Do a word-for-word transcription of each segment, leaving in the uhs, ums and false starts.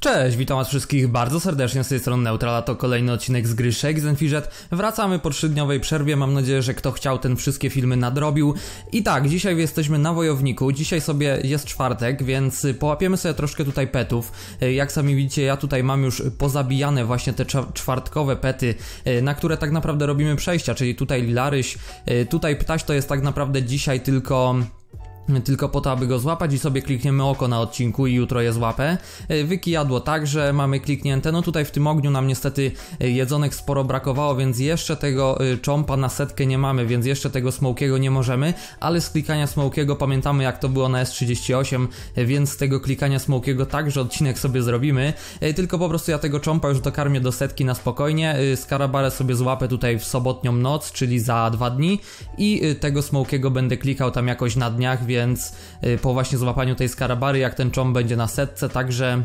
Cześć, witam was wszystkich bardzo serdecznie z tej strony Neutral, a to kolejny odcinek z gry Shakes and Fidget. Wracamy po trzydniowej przerwie, mam nadzieję, że kto chciał, ten wszystkie filmy nadrobił. I tak, dzisiaj jesteśmy na Wojowniku, dzisiaj sobie jest czwartek, więc połapiemy sobie troszkę tutaj petów. Jak sami widzicie, ja tutaj mam już pozabijane właśnie te czwartkowe pety, na które tak naprawdę robimy przejścia, czyli tutaj Lilaryś, tutaj Ptaś to jest tak naprawdę dzisiaj tylko... Tylko po to, aby go złapać i sobie klikniemy oko na odcinku i jutro je złapę. Wykijadło także mamy kliknięte. No tutaj w tym ogniu nam niestety jedzonek sporo brakowało, więc jeszcze tego czompa na setkę nie mamy, więc jeszcze tego smokiego nie możemy, ale z klikania smokiego pamiętamy, jak to było na S trzydzieści osiem, więc z tego klikania smokiego także odcinek sobie zrobimy. Tylko po prostu ja tego czompa już dokarmię do setki na spokojnie. Skarabarę sobie złapę tutaj w sobotnią noc, czyli za dwa dni, i tego smokiego będę klikał tam jakoś na dniach, więc po właśnie złapaniu tej skarabary, jak ten czomp będzie na setce, także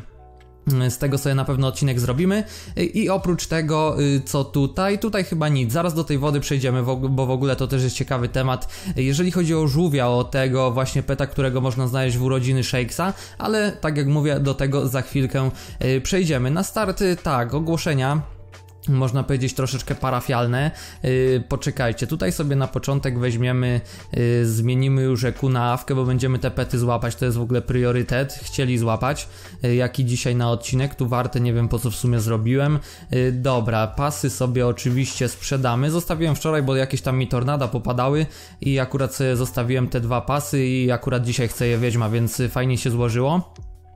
z tego sobie na pewno odcinek zrobimy. I oprócz tego, co tutaj, tutaj chyba nic, zaraz do tej wody przejdziemy, bo w ogóle to też jest ciekawy temat, jeżeli chodzi o żółwia, o tego właśnie peta, którego można znaleźć w urodziny Shakesa, ale tak jak mówię, do tego za chwilkę przejdziemy. Na start, tak, ogłoszenia, można powiedzieć troszeczkę parafialne. Yy, poczekajcie, tutaj sobie na początek weźmiemy, yy, zmienimy już E Q na awkę, bo będziemy te pety złapać, to jest w ogóle priorytet, chcieli złapać, yy, jak i dzisiaj na odcinek, tu warte nie wiem po co w sumie zrobiłem. Yy, dobra, pasy sobie oczywiście sprzedamy, zostawiłem wczoraj, bo jakieś tam mi tornada popadały i akurat sobie zostawiłem te dwa pasy i akurat dzisiaj chcę je wiedźma, więc fajnie się złożyło.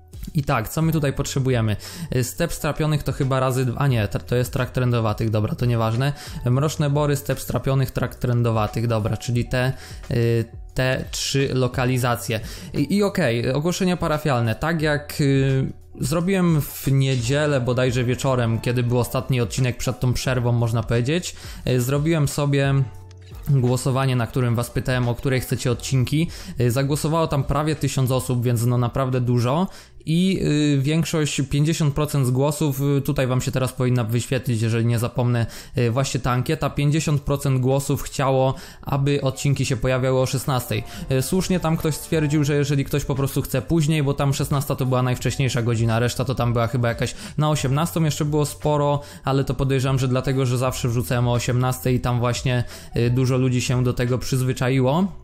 I tak, co my tutaj potrzebujemy? Step strapionych to chyba razy... A nie, to jest trak trendowatych, dobra, to nieważne. Mroczne bory, step strapionych, trak trendowatych, dobra, czyli te... Yy, te trzy lokalizacje. I, i okej, okay, ogłoszenia parafialne, tak jak... Yy, zrobiłem w niedzielę bodajże wieczorem, kiedy był ostatni odcinek przed tą przerwą, można powiedzieć, yy, zrobiłem sobie... głosowanie, na którym was pytałem, o której chcecie odcinki. Zagłosowało tam prawie tysiąc osób, więc no naprawdę dużo. I y, większość, pięćdziesiąt procent z głosów, y, tutaj wam się teraz powinna wyświetlić, jeżeli nie zapomnę, y, właśnie ta ankieta, pięćdziesiąt procent głosów chciało, aby odcinki się pojawiały o szesnastej. Y, słusznie tam ktoś stwierdził, że jeżeli ktoś po prostu chce później, bo tam szesnasta to była najwcześniejsza godzina, reszta to tam była chyba jakaś na osiemnastą, jeszcze było sporo, ale to podejrzewam, że dlatego, że zawsze wrzucałem o osiemnastej i tam właśnie y, dużo ludzi się do tego przyzwyczaiło.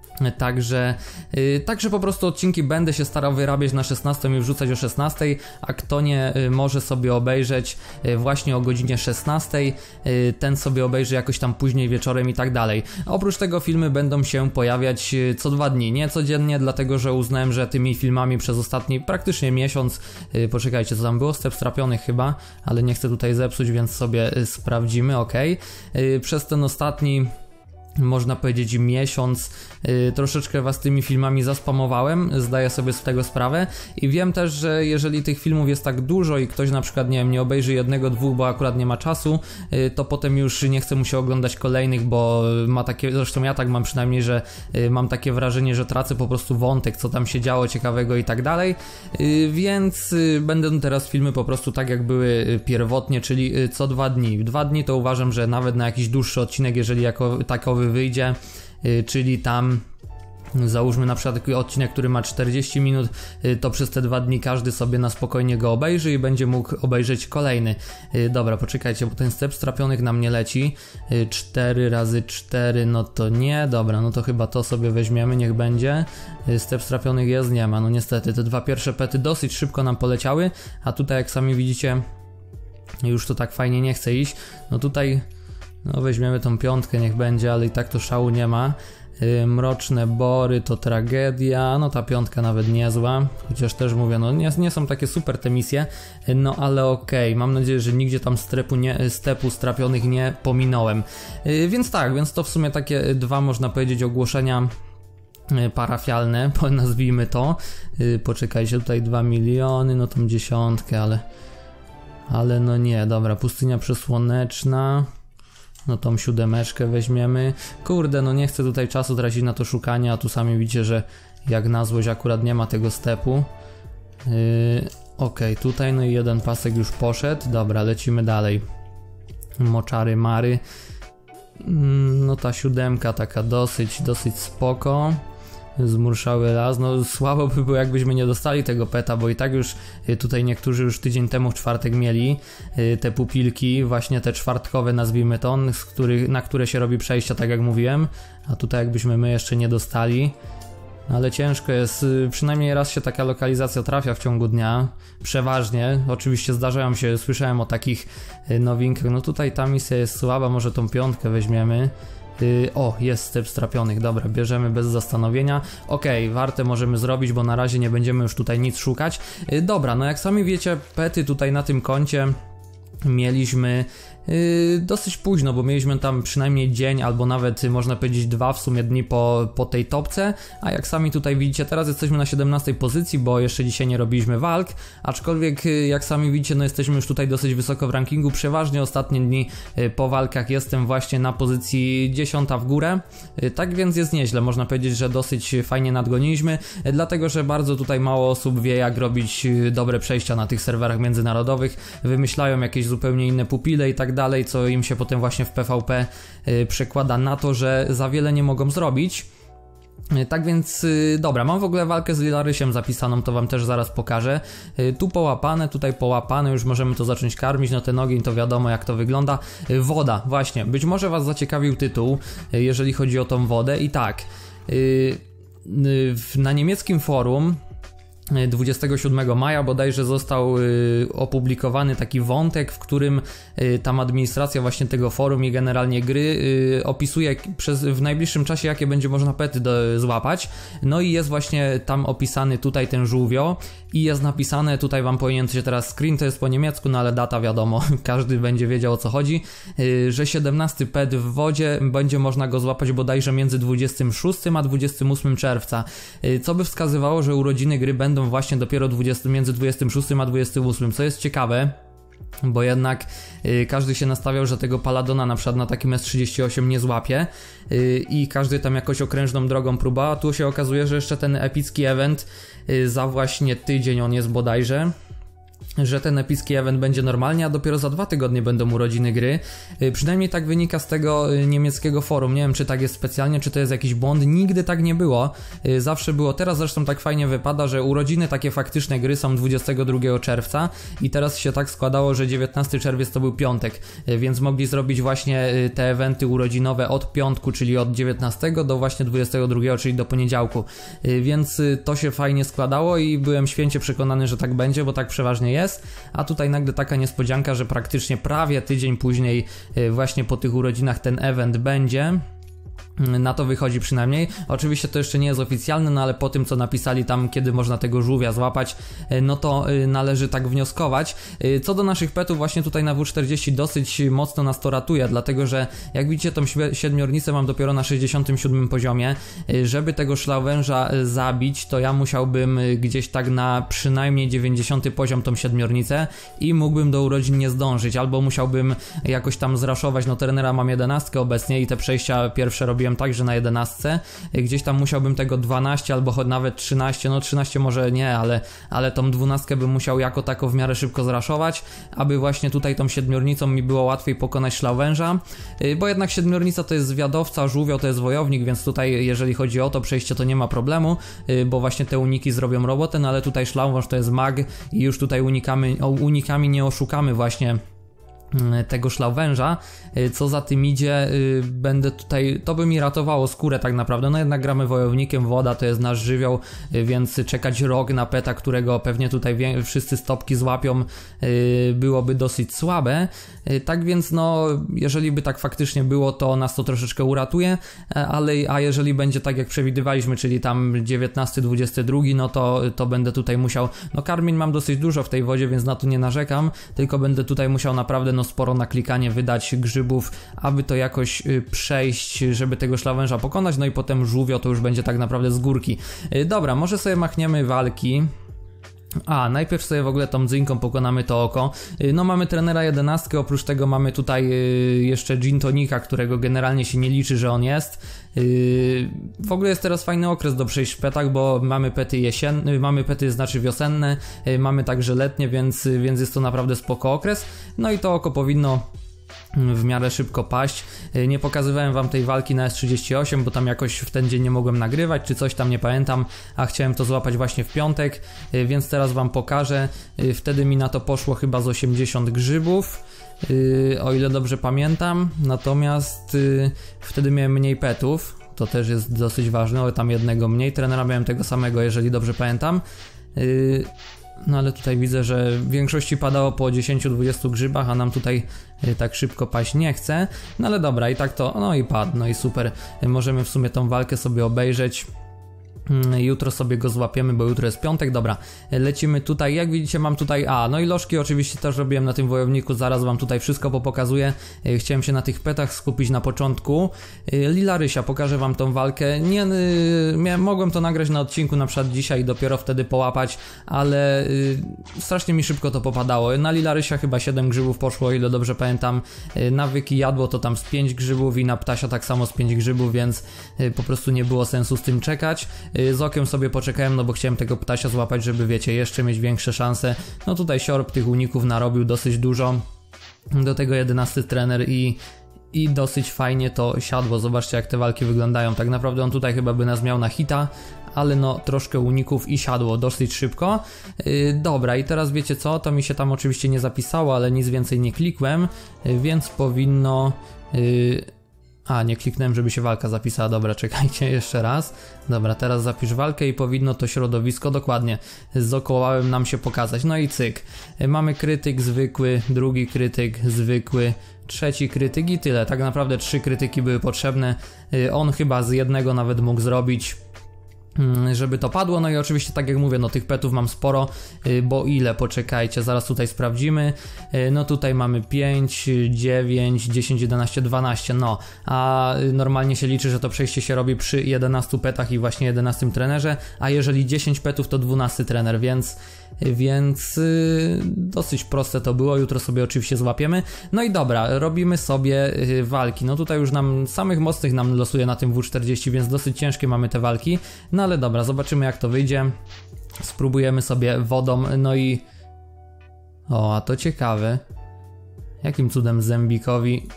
Także, yy, także po prostu odcinki będę się starał wyrabiać na szesnastą i wrzucać o szesnastej, a kto nie yy, może sobie obejrzeć yy, właśnie o godzinie szesnastej, yy, ten sobie obejrzy jakoś tam później wieczorem i tak dalej. Oprócz tego filmy będą się pojawiać yy, co dwa dni, nie codziennie, dlatego że uznałem, że tymi filmami przez ostatni praktycznie miesiąc, yy, poczekajcie, co tam było, step strapionych chyba, ale nie chcę tutaj zepsuć, więc sobie yy, sprawdzimy, ok. Yy, przez ten ostatni, można powiedzieć, miesiąc yy, troszeczkę was tymi filmami zaspamowałem, zdaję sobie z tego sprawę i wiem też, że jeżeli tych filmów jest tak dużo i ktoś na przykład, nie wiem, nie obejrzy jednego, dwóch, bo akurat nie ma czasu, yy, to potem już nie chce mu się oglądać kolejnych, bo ma takie, zresztą ja tak mam przynajmniej, że yy, mam takie wrażenie, że tracę po prostu wątek, co tam się działo ciekawego i tak dalej, yy, więc yy, będą teraz filmy po prostu tak jak były yy, pierwotnie, czyli yy, co dwa dni. Dwa dni to uważam, że nawet na jakiś dłuższy odcinek, jeżeli jako takowy wyjdzie, yy, czyli tam załóżmy na przykład taki odcinek, który ma czterdzieści minut, yy, to przez te dwa dni każdy sobie na spokojnie go obejrzy i będzie mógł obejrzeć kolejny. Yy, dobra, poczekajcie, bo ten step strapionych nam nie leci. Yy, cztery razy cztery, no to nie, dobra, no to chyba to sobie weźmiemy, niech będzie. Yy, step strapionych jest, nie ma, no niestety, te dwa pierwsze pety dosyć szybko nam poleciały, a tutaj jak sami widzicie, już to tak fajnie nie chce iść. No tutaj... No weźmiemy tą piątkę, niech będzie, ale i tak to szału nie ma. Yy, mroczne bory to tragedia, no ta piątka nawet niezła, chociaż też mówię, no nie, nie są takie super te misje, yy, no ale okej, okay. Mam nadzieję, że nigdzie tam strepu, nie, stepu strapionych nie pominąłem. Yy, więc tak, więc to w sumie takie dwa, można powiedzieć, ogłoszenia parafialne, nazwijmy to. Yy, poczekajcie, tutaj dwa miliony, no tą dziesiątkę, ale... Ale no nie, dobra, pustynia przesłoneczna... No tą siódemeczkę weźmiemy. Kurde, no nie chcę tutaj czasu tracić na to szukanie, a tu sami widzicie, że jak na złość akurat nie ma tego stepu. Yy, Okej, okay, tutaj no i jeden pasek już poszedł. Dobra, lecimy dalej. Moczary mary. Yy, no ta siódemka taka dosyć, dosyć spoko. Zmurszały las, no słabo by było jakbyśmy nie dostali tego peta, bo i tak już tutaj niektórzy już tydzień temu w czwartek mieli te pupilki, właśnie te czwartkowe nazwijmy to, z których, na które się robi przejścia, tak jak mówiłem, a tutaj jakbyśmy my jeszcze nie dostali. Ale ciężko jest, przynajmniej raz się taka lokalizacja trafia w ciągu dnia, przeważnie, oczywiście zdarzają się, słyszałem o takich nowinkach, no tutaj ta misja jest słaba, może tą piątkę weźmiemy. Yy, o, jest step strapionych, dobra, bierzemy bez zastanowienia. Okej, okay, warte możemy zrobić, bo na razie nie będziemy już tutaj nic szukać. Yy, dobra, no jak sami wiecie, pety tutaj na tym koncie mieliśmy Yy, dosyć późno, bo mieliśmy tam przynajmniej dzień albo nawet można powiedzieć dwa w sumie dni po, po tej topce, a jak sami tutaj widzicie, teraz jesteśmy na siedemnastej pozycji, bo jeszcze dzisiaj nie robiliśmy walk, aczkolwiek yy, jak sami widzicie, no jesteśmy już tutaj dosyć wysoko w rankingu, przeważnie ostatnie dni yy, po walkach jestem właśnie na pozycji dziesiąta w górę, yy, tak więc jest nieźle, można powiedzieć, że dosyć fajnie nadgoniliśmy, yy, dlatego, że bardzo tutaj mało osób wie jak robić yy, dobre przejścia na tych serwerach międzynarodowych, wymyślają jakieś zupełnie inne pupile i tak dalej, co im się potem właśnie w P V P y, przekłada na to, że za wiele nie mogą zrobić. Y, tak więc, y, dobra, mam w ogóle walkę z Lilarysiem zapisaną, to wam też zaraz pokażę. Y, tu połapane, tutaj połapane, już możemy to zacząć karmić, no ten ogień to wiadomo jak to wygląda. Y, woda, właśnie, być może was zaciekawił tytuł, y, jeżeli chodzi o tą wodę i tak, y, y, na niemieckim forum dwudziestego siódmego maja bodajże został y, opublikowany taki wątek, w którym y, tam administracja właśnie tego forum i generalnie gry y, opisuje przez, w najbliższym czasie jakie będzie można pety do, złapać. No i jest właśnie tam opisany tutaj ten żółwio i jest napisane, tutaj wam powinien się teraz screen, to jest po niemiecku, no ale data wiadomo, każdy będzie wiedział o co chodzi, y, że siedemnasty pet w wodzie, będzie można go złapać bodajże między dwudziestym szóstym a dwudziestym ósmym czerwca, y, co by wskazywało, że urodziny gry będą właśnie dopiero dwudziestym, między dwudziestym szóstym a dwudziestym ósmym, co jest ciekawe, bo jednak y, każdy się nastawiał, że tego Paladona na przykład na takim S trzydzieści osiem nie złapie y, i każdy tam jakoś okrężną drogą próba, a tu się okazuje, że jeszcze ten epicki event y, za właśnie tydzień on jest bodajże, że ten epicki event będzie normalnie, a dopiero za dwa tygodnie będą urodziny gry. Yy, przynajmniej tak wynika z tego yy, niemieckiego forum. Nie wiem, czy tak jest specjalnie, czy to jest jakiś błąd. Nigdy tak nie było. Yy, zawsze było. Teraz zresztą tak fajnie wypada, że urodziny takie faktyczne gry są dwudziestego drugiego czerwca i teraz się tak składało, że dziewiętnasty czerwiec to był piątek, yy, więc mogli zrobić właśnie yy, te eventy urodzinowe od piątku, czyli od dziewiętnastego do właśnie dwudziestego drugiego, czyli do poniedziałku. Yy, więc yy, to się fajnie składało i byłem święcie przekonany, że tak będzie, bo tak przeważnie jest. A tutaj nagle taka niespodzianka, że praktycznie prawie tydzień później właśnie po tych urodzinach ten event będzie. Na to wychodzi przynajmniej. Oczywiście to jeszcze nie jest oficjalne, no ale po tym co napisali tam, kiedy można tego żółwia złapać, no to należy tak wnioskować. Co do naszych petów, właśnie tutaj na W czterdzieści dosyć mocno nas to ratuje, dlatego że jak widzicie tą siedmiornicę mam dopiero na sześćdziesiątym siódmym poziomie. Żeby tego szlauwęża zabić, to ja musiałbym gdzieś tak na przynajmniej dziewięćdziesiąty poziom tą siedmiornicę i mógłbym do urodzin nie zdążyć, albo musiałbym jakoś tam zraszować, no trenera mam jedenastkę obecnie i te przejścia pierwsze robiłem także na jedenastce, gdzieś tam musiałbym tego dwanaście albo nawet trzynaście, no trzynaście może nie, ale, ale tą dwunastkę bym musiał jako tako w miarę szybko zraszować, aby właśnie tutaj tą siedmiornicą mi było łatwiej pokonać szlauwęża, bo jednak siedmiornica to jest zwiadowca, żółwio to jest wojownik, więc tutaj jeżeli chodzi o to przejście to nie ma problemu, bo właśnie te uniki zrobią robotę, no ale tutaj szlauwęż to jest mag i już tutaj unikamy, unikami nie oszukamy właśnie tego szlauwęża, co za tym idzie, będę tutaj, to by mi ratowało skórę tak naprawdę, no jednak gramy wojownikiem, woda to jest nasz żywioł, więc czekać rok na peta, którego pewnie tutaj wszyscy stopki złapią, byłoby dosyć słabe, tak więc no, jeżeli by tak faktycznie było, to nas to troszeczkę uratuje, ale a jeżeli będzie tak jak przewidywaliśmy, czyli tam dziewiętnasty dwudziesty drugi, no to, to będę tutaj musiał, no karmień mam dosyć dużo w tej wodzie, więc na to nie narzekam, tylko będę tutaj musiał naprawdę no sporo na klikanie wydać grzybów, aby to jakoś przejść, żeby tego szlauwęża pokonać, no i potem żółwio to już będzie tak naprawdę z górki. Dobra, może sobie machniemy walki. A, najpierw sobie w ogóle tą dzynką pokonamy to oko. No mamy trenera jedenastkę, oprócz tego mamy tutaj jeszcze gin tonika, którego generalnie się nie liczy, że on jest. W ogóle jest teraz fajny okres do przejść w petach, bo mamy pety jesienne, mamy pety znaczy wiosenne, mamy także letnie, więc, więc jest to naprawdę spoko okres. No i to oko powinno w miarę szybko paść. Nie pokazywałem wam tej walki na S trzydzieści osiem, bo tam jakoś w ten dzień nie mogłem nagrywać, czy coś tam, nie pamiętam, a chciałem to złapać właśnie w piątek, więc teraz wam pokażę. Wtedy mi na to poszło chyba z osiemdziesiąt grzybów, o ile dobrze pamiętam, natomiast wtedy miałem mniej petów, to też jest dosyć ważne, ale tam jednego mniej, trenera miałem tego samego, jeżeli dobrze pamiętam. No ale tutaj widzę, że w większości padało po dziesięć do dwudziestu grzybach, a nam tutaj y, tak szybko paść nie chce. No ale dobra, i tak to, no i padł, no i super. Y, możemy w sumie tą walkę sobie obejrzeć. Jutro sobie go złapiemy, bo jutro jest piątek. Dobra, lecimy tutaj. Jak widzicie, mam tutaj, a no i lożki oczywiście też robiłem na tym wojowniku, zaraz wam tutaj wszystko popokazuję. Chciałem się na tych petach skupić na początku. Lila Rysia, pokażę wam tą walkę. Nie, miałem, mogłem to nagrać na odcinku na przykład dzisiaj i dopiero wtedy połapać, ale y, strasznie mi szybko to popadało. Na Lila Rysia chyba siedem grzybów poszło, o ile dobrze pamiętam. Nawyki jadło to tam z pięć grzybów i na Ptasia tak samo z pięć grzybów, więc y, po prostu nie było sensu z tym czekać. Z okiem sobie poczekałem, no bo chciałem tego Ptasia złapać, żeby wiecie, jeszcze mieć większe szanse. No tutaj Siorb tych uników narobił dosyć dużo. Do tego jedenasty trener i, i dosyć fajnie to siadło. Zobaczcie, jak te walki wyglądają. Tak naprawdę on tutaj chyba by nas miał na hita, ale no troszkę uników i siadło dosyć szybko. Yy, dobra, i teraz wiecie co? To mi się tam oczywiście nie zapisało, ale nic więcej nie klikłem, yy, więc powinno... Yy, A, nie kliknąłem, żeby się walka zapisała. Dobra, czekajcie jeszcze raz. Dobra, teraz zapisz walkę i powinno to środowisko dokładnie z okołałem nam się pokazać. No i cyk. Mamy krytyk zwykły, drugi krytyk zwykły, trzeci krytyk i tyle. Tak naprawdę trzy krytyki były potrzebne. On chyba z jednego nawet mógł zrobić, żeby to padło. No i oczywiście, tak jak mówię, no tych petów mam sporo, bo ile? Poczekajcie, zaraz tutaj sprawdzimy. No tutaj mamy pięć, dziewięć, dziesięć, jedenaście, dwanaście, no a normalnie się liczy, że to przejście się robi przy jedenastu petach i właśnie jedenastym trenerze, a jeżeli dziesięć petów to dwunasty trener, więc więc yy, dosyć proste to było. Jutro sobie oczywiście złapiemy. No i dobra, robimy sobie yy, walki. No tutaj już nam samych mocnych nam losuje na tym W czterdzieści, więc dosyć ciężkie mamy te walki. No ale dobra, zobaczymy jak to wyjdzie. Spróbujemy sobie wodą, no i... O, a to ciekawe. Jakim cudem Zębikowi...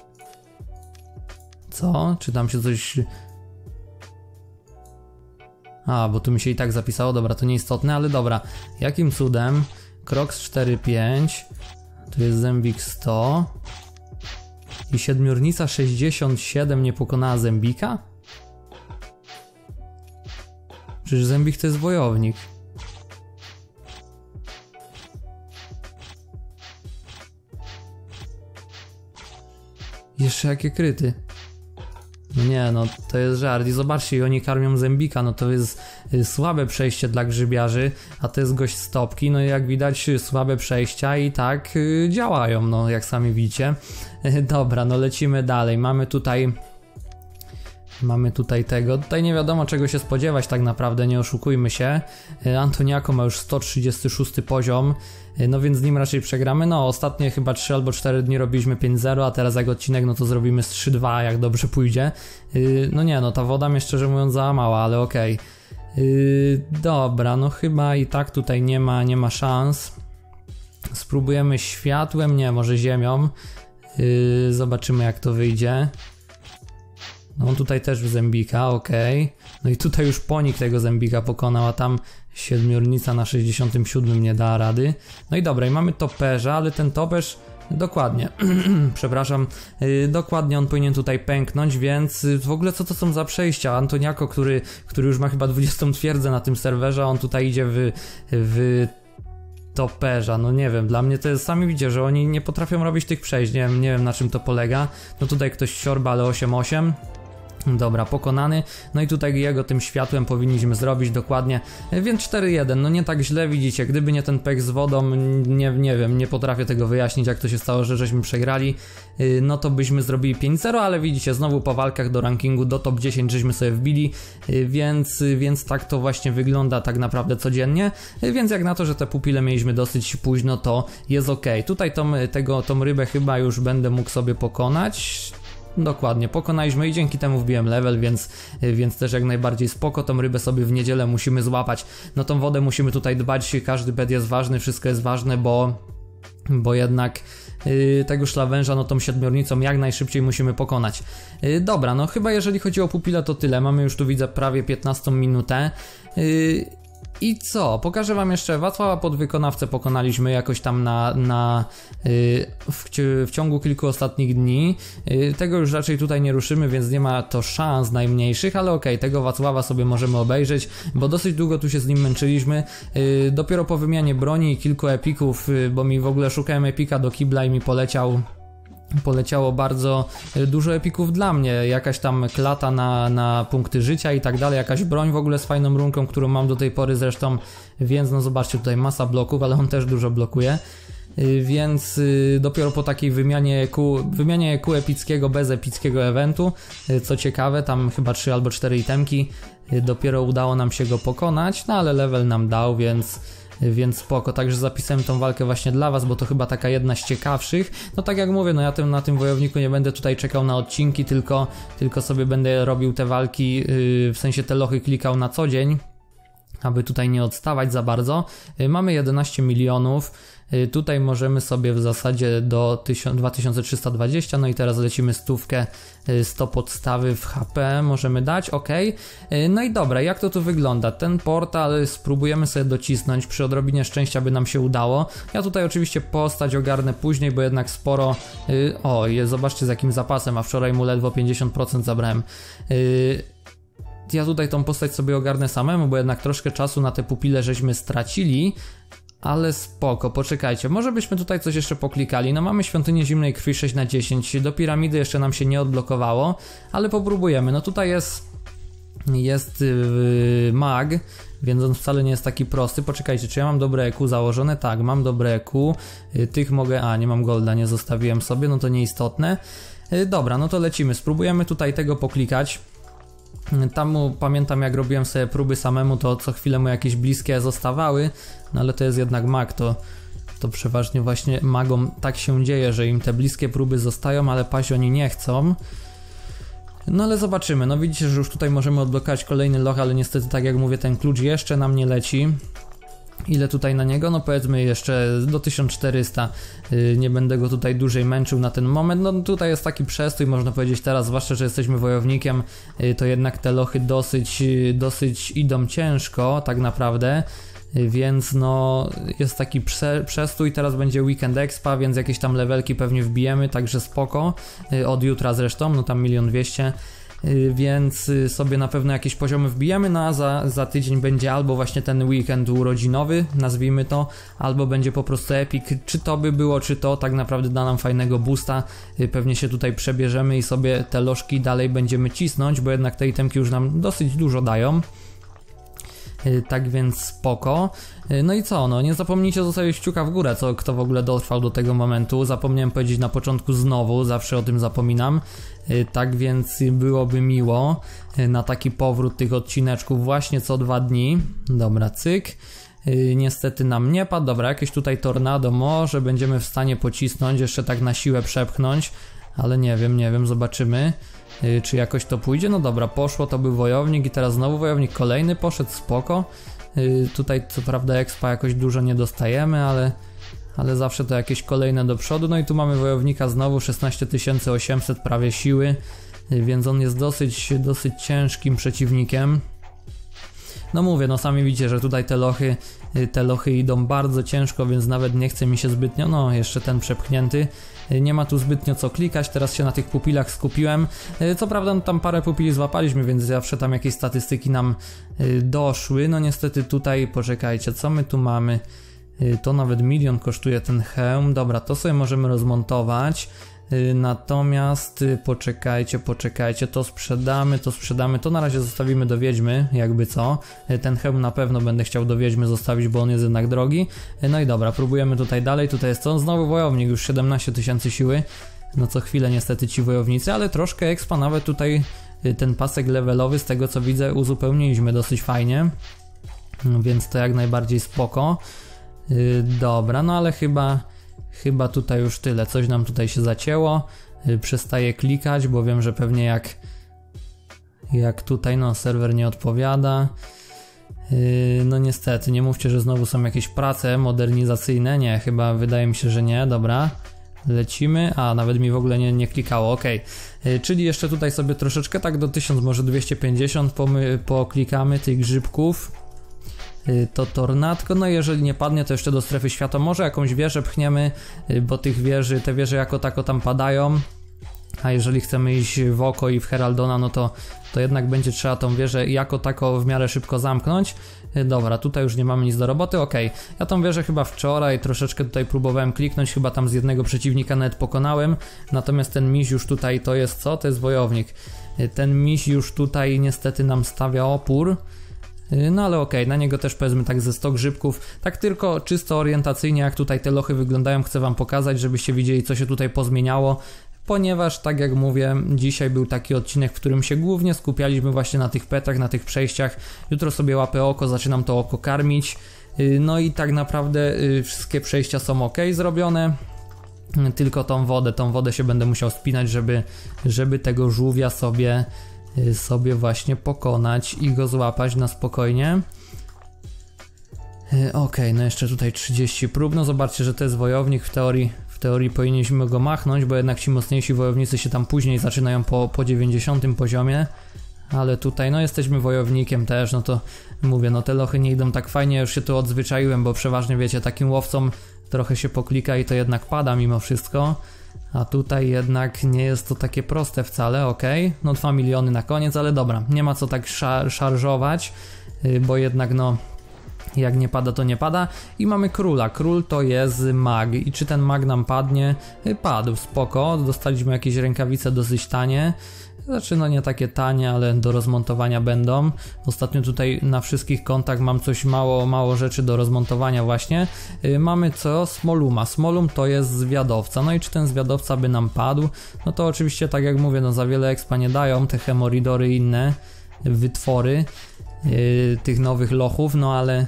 Co? Czy tam się coś... A, bo tu mi się i tak zapisało, dobra, to nieistotne, ale dobra. Jakim cudem Crocs cztery pięć, tu jest Zębik sto i Siedmiornica sześćdziesiąt siedem nie pokonała Zębika? Przecież Zębik to jest wojownik. Jeszcze jakie kryty. Nie, no to jest żart i zobaczcie, i oni karmią Zębika, no to jest y, słabe przejście dla grzybiarzy, a to jest gość stopki, no i jak widać y, słabe przejścia i tak y, działają, no jak sami widzicie. Y, dobra, no lecimy dalej, mamy tutaj... Mamy tutaj tego, tutaj nie wiadomo czego się spodziewać tak naprawdę, nie oszukujmy się. Antoniako ma już sto trzydziesty szósty poziom, no więc z nim raczej przegramy. No ostatnie chyba trzy albo cztery dni robiliśmy pięć zero, a teraz jak odcinek no to zrobimy z trzy dwa, jak dobrze pójdzie. No nie, no ta woda mnie szczerze mówiąc załamała, ale okej. Okay. Dobra, no chyba i tak tutaj nie ma, nie ma szans. Spróbujemy światłem, nie, może ziemią. Zobaczymy jak to wyjdzie. No on tutaj też w Zębika, okej. Okay. No i tutaj już Ponik tego Zębika pokonał, a tam Siedmiornica na sześćdziesiątym siódmym nie dała rady. No i dobra, i mamy toperza, ale ten toperz dokładnie, przepraszam, yy, dokładnie on powinien tutaj pęknąć, więc yy, w ogóle co to są za przejścia? Antoniako, który, który już ma chyba dwudziestą twierdzę na tym serwerze, on tutaj idzie w... w toperza, no nie wiem, dla mnie to jest, sami widzicie, że oni nie potrafią robić tych przejść, nie wiem, nie wiem na czym to polega. No tutaj ktoś siorba, ale osiem osiem. Dobra, pokonany. No i tutaj jego tym światłem powinniśmy zrobić dokładnie, więc cztery jeden, no nie tak źle, widzicie, gdyby nie ten pech z wodą, nie, nie wiem, nie potrafię tego wyjaśnić, jak to się stało, że żeśmy przegrali, no to byśmy zrobili pięć zero, ale widzicie, znowu po walkach do rankingu do top dziesięć żeśmy sobie wbili, więc, więc tak to właśnie wygląda tak naprawdę codziennie, więc jak na to, że te pupile mieliśmy dosyć późno, to jest ok. Tutaj tą, tego, tą rybę chyba już będę mógł sobie pokonać. Dokładnie, pokonaliśmy i dzięki temu wbiłem level, więc, więc też jak najbardziej spoko, tą rybę sobie w niedzielę musimy złapać. No tą wodę musimy tutaj dbać, każdy pet jest ważny, wszystko jest ważne, bo, bo jednak yy, tego szlawęża, no tą siedmiornicą jak najszybciej musimy pokonać. Yy, dobra, no chyba jeżeli chodzi o pupile to tyle, mamy już tu widzę prawie piętnastą minutę. Yy, I co? Pokażę wam jeszcze, Wacława Podwykonawcę pokonaliśmy jakoś tam na, na, yy, w, w ciągu kilku ostatnich dni. Yy, tego już raczej tutaj nie ruszymy, więc nie ma to szans najmniejszych, ale okej, okay, tego Wacława sobie możemy obejrzeć, bo dosyć długo tu się z nim męczyliśmy. Yy, dopiero po wymianie broni i kilku epików, yy, bo mi w ogóle szukałem epika do kibla i mi poleciał poleciało bardzo dużo epików dla mnie, jakaś tam klata na, na punkty życia i tak dalej, jakaś broń w ogóle z fajną runką, którą mam do tej pory zresztą, więc no zobaczcie, tutaj masa bloków, ale on też dużo blokuje, więc dopiero po takiej wymianie E Q, wymianie E Q epickiego bez epickiego eventu, co ciekawe, tam chyba trzy albo cztery itemki, dopiero udało nam się go pokonać, no ale level nam dał, więc więc spoko, także zapisałem tą walkę właśnie dla was, bo to chyba taka jedna z ciekawszych. No tak jak mówię, no ja tym, na tym wojowniku nie będę tutaj czekał na odcinki, tylko, tylko sobie będę robił te walki, yy, w sensie te lochy klikał na co dzień, aby tutaj nie odstawać za bardzo. Yy, mamy jedenaście milionów. Tutaj możemy sobie w zasadzie do dwa tysiące trzysta dwadzieścia, no i teraz lecimy stówkę, sto podstawy w H P możemy dać, ok. No i dobra, jak to tu wygląda? Ten portal spróbujemy sobie docisnąć, przy odrobinie szczęścia by nam się udało. Ja tutaj oczywiście postać ogarnę później, bo jednak sporo, o, zobaczcie z jakim zapasem, a wczoraj mu ledwo pięćdziesiąt procent zabrałem. Ja tutaj tą postać sobie ogarnę samemu, bo jednak troszkę czasu na te pupile żeśmy stracili. Ale spoko, poczekajcie, może byśmy tutaj coś jeszcze poklikali. No mamy świątynię zimnej krwi sześć na dziesięć, do piramidy jeszcze nam się nie odblokowało, ale popróbujemy. No tutaj jest jest yy, mag, więc on wcale nie jest taki prosty. Poczekajcie, czy ja mam dobre E Q założone? Tak, mam dobre E Q, yy, tych mogę, a nie mam golda, nie zostawiłem sobie, no to nieistotne. Yy, dobra, no to lecimy, spróbujemy tutaj tego poklikać. Tam mu, pamiętam jak robiłem sobie próby samemu, to co chwilę mu jakieś bliskie zostawały, no ale to jest jednak mag, to, to przeważnie właśnie magom tak się dzieje, że im te bliskie próby zostają, ale paść oni nie chcą. No ale zobaczymy, no widzicie, że już tutaj możemy odblokować kolejny loch, ale niestety tak jak mówię, ten klucz jeszcze nam nie leci. Ile tutaj na niego? No powiedzmy jeszcze do tysiąc czterysta, yy, nie będę go tutaj dłużej męczył na ten moment. No tutaj jest taki przestój, można powiedzieć teraz, zwłaszcza, że jesteśmy wojownikiem, yy, to jednak te lochy dosyć, yy, dosyć idą ciężko tak naprawdę, yy, więc no jest taki prze, przestój, teraz będzie weekend expa, więc jakieś tam levelki pewnie wbijemy, także spoko, yy, od jutra zresztą, no tam milion dwieście. Więc sobie na pewno jakieś poziomy wbijemy, no a za, za tydzień będzie albo właśnie ten weekend urodzinowy, nazwijmy to, albo będzie po prostu epic, czy to by było, czy to tak naprawdę da nam fajnego boosta, pewnie się tutaj przebierzemy i sobie te lożki dalej będziemy cisnąć, bo jednak te itemki już nam dosyć dużo dają. Tak więc spoko. No i co, no nie zapomnijcie zostawić kciuka w górę, co kto w ogóle dotrwał do tego momentu. Zapomniałem powiedzieć na początku znowu, zawsze o tym zapominam. Tak więc byłoby miło na taki powrót tych odcineczków właśnie co dwa dni. Dobra, cyk. Niestety nam nie padł. Dobra, jakieś tutaj tornado może będziemy w stanie pocisnąć, jeszcze tak na siłę przepchnąć, ale nie wiem, nie wiem, zobaczymy. Yy, czy jakoś to pójdzie? No dobra, poszło, to był wojownik i teraz znowu wojownik, kolejny poszedł, spoko. Yy, tutaj co prawda expa jakoś dużo nie dostajemy, ale, ale zawsze to jakieś kolejne do przodu. No i tu mamy wojownika znowu, szesnaście tysięcy osiemset prawie siły, yy, więc on jest dosyć, dosyć ciężkim przeciwnikiem. No mówię, no sami widzicie, że tutaj te lochy, te lochy idą bardzo ciężko, więc nawet nie chce mi się zbytnio, no jeszcze ten przepchnięty. Nie ma tu zbytnio co klikać, teraz się na tych pupilach skupiłem. Co prawda no, tam parę pupili złapaliśmy, więc zawsze tam jakieś statystyki nam doszły. No niestety tutaj, poczekajcie, co my tu mamy? To nawet milion kosztuje ten hełm. Dobra, to sobie możemy rozmontować. Natomiast poczekajcie, poczekajcie, to sprzedamy, to sprzedamy, to na razie zostawimy do wiedźmy, jakby co. Ten hełm na pewno będę chciał do wiedźmy zostawić, bo on jest jednak drogi. No i dobra, próbujemy tutaj dalej, tutaj jest co? Znowu wojownik, już siedemnaście tysięcy siły. No co chwilę niestety ci wojownicy, ale troszkę expa, nawet tutaj ten pasek levelowy, z tego co widzę, uzupełniliśmy dosyć fajnie. No więc to jak najbardziej spoko. Dobra, no ale chyba... Chyba tutaj już tyle, coś nam tutaj się zacięło, yy, przestaję klikać, bo wiem, że pewnie jak jak tutaj, no serwer nie odpowiada, yy, no niestety, nie mówcie, że znowu są jakieś prace modernizacyjne, nie, chyba wydaje mi się, że nie, dobra, Lecimy, a nawet mi w ogóle nie, nie klikało, ok. Czyli jeszcze tutaj sobie troszeczkę tak do tysiąc, może dwieście pięćdziesiąt pomy, poklikamy tych grzybków. To tornadko, no i jeżeli nie padnie, to jeszcze do strefy światła. Może jakąś wieżę pchniemy, bo tych wieży, te wieże jako tako tam padają. A jeżeli chcemy iść w oko i w Heraldona, no to, to jednak będzie trzeba tą wieżę jako tako w miarę szybko zamknąć. Dobra, tutaj już nie mamy nic do roboty, ok. Ja tą wieżę chyba wczoraj troszeczkę tutaj próbowałem kliknąć, chyba tam z jednego przeciwnika nawet pokonałem. Natomiast ten miś już tutaj to jest co? To jest wojownik. Ten miś już tutaj niestety nam stawia opór. No ale okej, okay, na niego też powiedzmy tak ze sto grzybków. Tak tylko czysto orientacyjnie, jak tutaj te lochy wyglądają, chcę wam pokazać, żebyście widzieli, co się tutaj pozmieniało. Ponieważ, tak jak mówię, dzisiaj był taki odcinek, w którym się głównie skupialiśmy właśnie na tych petach, na tych przejściach. Jutro sobie łapę oko, zaczynam to oko karmić. No i tak naprawdę wszystkie przejścia są ok zrobione. Tylko tą wodę, tą wodę się będę musiał spinać, żeby, żeby tego żółwia sobie, sobie właśnie pokonać i go złapać na spokojnie. Ok, no jeszcze tutaj trzydzieści prób. No zobaczcie, że to jest wojownik w teorii. W teorii powinniśmy go machnąć, bo jednak ci mocniejsi wojownicy się tam później zaczynają po, po dziewięćdziesiątym poziomie. Ale tutaj no jesteśmy wojownikiem też, no to mówię, no te lochy nie idą tak fajnie, już się tu odzwyczaiłem, bo przeważnie wiecie, takim łowcom trochę się poklika i to jednak pada mimo wszystko. A tutaj jednak nie jest to takie proste wcale, ok. No dwa miliony na koniec, ale dobra, nie ma co tak szar szarżować, bo jednak no jak nie pada, to nie pada. I mamy króla. Król to jest mag. I czy ten mag nam padnie? Padł, spoko. Dostaliśmy jakieś rękawice dosyć tanie. Znaczy no nie takie tanie, ale do rozmontowania będą. Ostatnio tutaj na wszystkich kontach mam coś mało, mało rzeczy do rozmontowania właśnie. Yy, mamy co? Smoluma. Smolum to jest zwiadowca. No i czy ten zwiadowca by nam padł? No to oczywiście tak jak mówię, no za wiele expa nie dają te hemoridory i inne wytwory yy, tych nowych lochów, no ale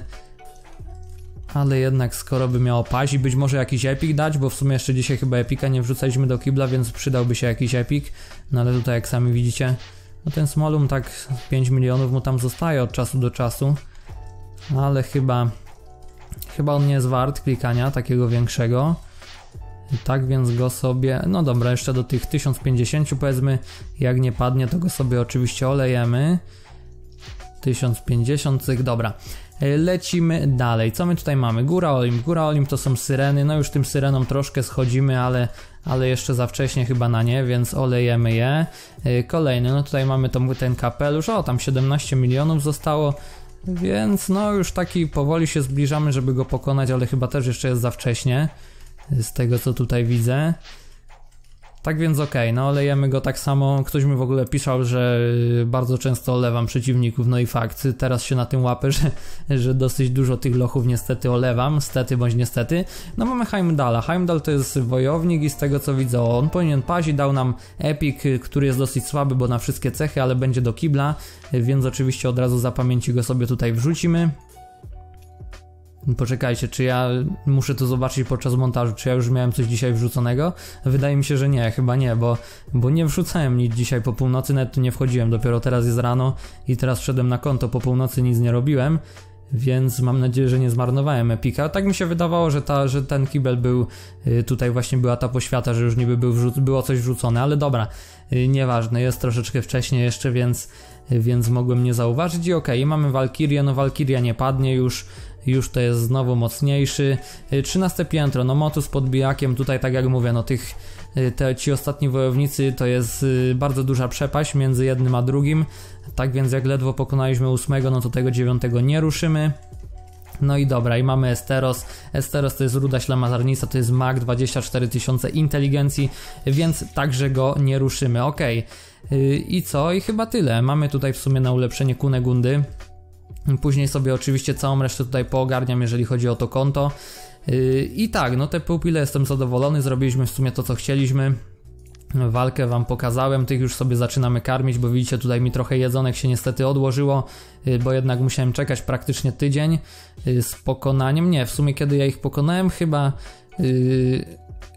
ale jednak skoro by miało paść i być może jakiś epic dać, bo w sumie jeszcze dzisiaj chyba epika nie wrzucaliśmy do kibla, więc przydałby się jakiś epic, no ale tutaj jak sami widzicie, no ten Smolum tak pięć milionów mu tam zostaje od czasu do czasu, ale chyba chyba on nie jest wart klikania takiego większego. Tak więc go sobie, no dobra, jeszcze do tych tysiąc pięćdziesiąt powiedzmy, jak nie padnie, to go sobie oczywiście olejemy. tysiąc pięćdziesiąt, dobra. Lecimy dalej. Co my tutaj mamy? Góra Olimp. Góra Olimp to są syreny. No już tym syrenom troszkę schodzimy, ale, ale jeszcze za wcześnie chyba na nie, więc olejemy je. Kolejny, no tutaj mamy to, ten kapelusz. O, tam siedemnaście milionów zostało, więc no już taki powoli się zbliżamy, żeby go pokonać, ale chyba też jeszcze jest za wcześnie, z tego co tutaj widzę. Tak więc okej, okay, no olejemy go tak samo. Ktoś mi w ogóle pisał, że bardzo często olewam przeciwników, no i fakt, teraz się na tym łapę, że, że dosyć dużo tych lochów niestety olewam, stety bądź niestety. No mamy Heimdalla. Heimdall to jest wojownik i z tego co widzę, on powinien paść i dał nam epic, który jest dosyć słaby, bo na wszystkie cechy, ale będzie do kibla, więc oczywiście od razu za pamięci go sobie tutaj wrzucimy. Poczekajcie, czy ja muszę to zobaczyć podczas montażu, czy ja już miałem coś dzisiaj wrzuconego? Wydaje mi się, że nie, chyba nie, bo, bo nie wrzucałem nic dzisiaj po północy, nawet tu nie wchodziłem, dopiero teraz jest rano i teraz wszedłem na konto, po północy nic nie robiłem, więc mam nadzieję, że nie zmarnowałem epika. Tak mi się wydawało, że, ta, że ten kibel był, tutaj właśnie była ta poświata, że już niby był wrzuc- było coś wrzucone, ale dobra, nieważne, jest troszeczkę wcześniej jeszcze, więc, więc mogłem nie zauważyć i okej, okay, mamy Walkirię, no Walkiria nie padnie już, już to jest znowu mocniejszy. trzynaste piętro, no Motu z podbijakiem, tutaj tak jak mówię, no tych, te, ci ostatni wojownicy to jest bardzo duża przepaść między jednym a drugim, tak więc jak ledwo pokonaliśmy ósmego, no to tego dziewiątego nie ruszymy. No i dobra, i mamy Esteros. Esteros to jest ruda ślamazarnica, to jest mag, dwadzieścia cztery tysiące inteligencji, więc także go nie ruszymy, okej. Okay. I co? I chyba tyle. Mamy tutaj w sumie na ulepszenie Kunegundy. Później sobie oczywiście całą resztę tutaj poogarniam, jeżeli chodzi o to konto. Yy, I tak, no te pupile jestem zadowolony, zrobiliśmy w sumie to, co chcieliśmy. Walkę wam pokazałem, tych już sobie zaczynamy karmić, bo widzicie, tutaj mi trochę jedzonek się niestety odłożyło, yy, bo jednak musiałem czekać praktycznie tydzień yy, z pokonaniem. Nie, w sumie kiedy ja ich pokonałem, chyba... Yy,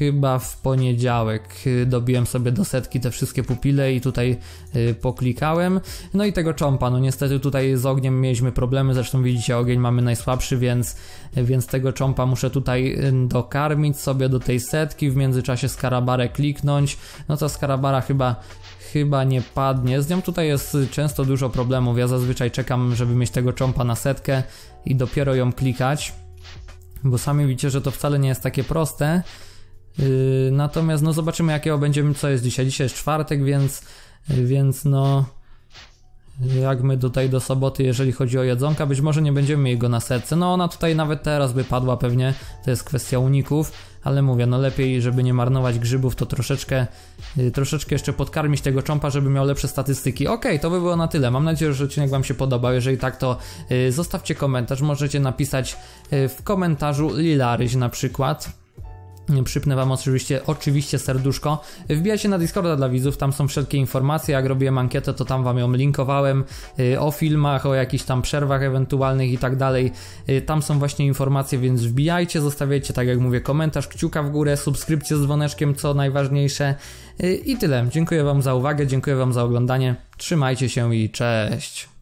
chyba w poniedziałek dobiłem sobie do setki te wszystkie pupile i tutaj poklikałem. No i tego czompa, no niestety tutaj z ogniem mieliśmy problemy, zresztą widzicie, ogień mamy najsłabszy, więc, więc tego czompa muszę tutaj dokarmić sobie do tej setki, w międzyczasie skarabarę kliknąć. No to skarabara chyba chyba nie padnie. Z nią tutaj jest często dużo problemów. Ja zazwyczaj czekam, żeby mieć tego czompa na setkę i dopiero ją klikać, bo sami widzicie, że to wcale nie jest takie proste. Yy, natomiast no zobaczymy, jakiego będziemy, co jest dzisiaj. Dzisiaj jest czwartek, więc, więc no jak my tutaj do soboty, jeżeli chodzi o jedzonka, być może nie będziemy mieli go na setce. No ona tutaj nawet teraz by padła pewnie, to jest kwestia uników, ale mówię, no lepiej, żeby nie marnować grzybów, to troszeczkę yy, troszeczkę jeszcze podkarmić tego czompa, żeby miał lepsze statystyki. Okej, okay, to by było na tyle. Mam nadzieję, że odcinek wam się podobał. Jeżeli tak, to yy, zostawcie komentarz. Możecie napisać yy, w komentarzu Lilaryś na przykład. Przypnę wam oczywiście, oczywiście serduszko. Wbijajcie na Discorda dla widzów, tam są wszelkie informacje. Jak robiłem ankietę, to tam wam ją linkowałem, yy, o filmach, o jakichś tam przerwach ewentualnych i tak dalej. Yy, tam są właśnie informacje, więc wbijajcie, zostawiajcie, tak jak mówię, komentarz, kciuka w górę, subskrypcję z dzwoneczkiem, co najważniejsze. Yy, I tyle. Dziękuję wam za uwagę, dziękuję wam za oglądanie. Trzymajcie się i cześć.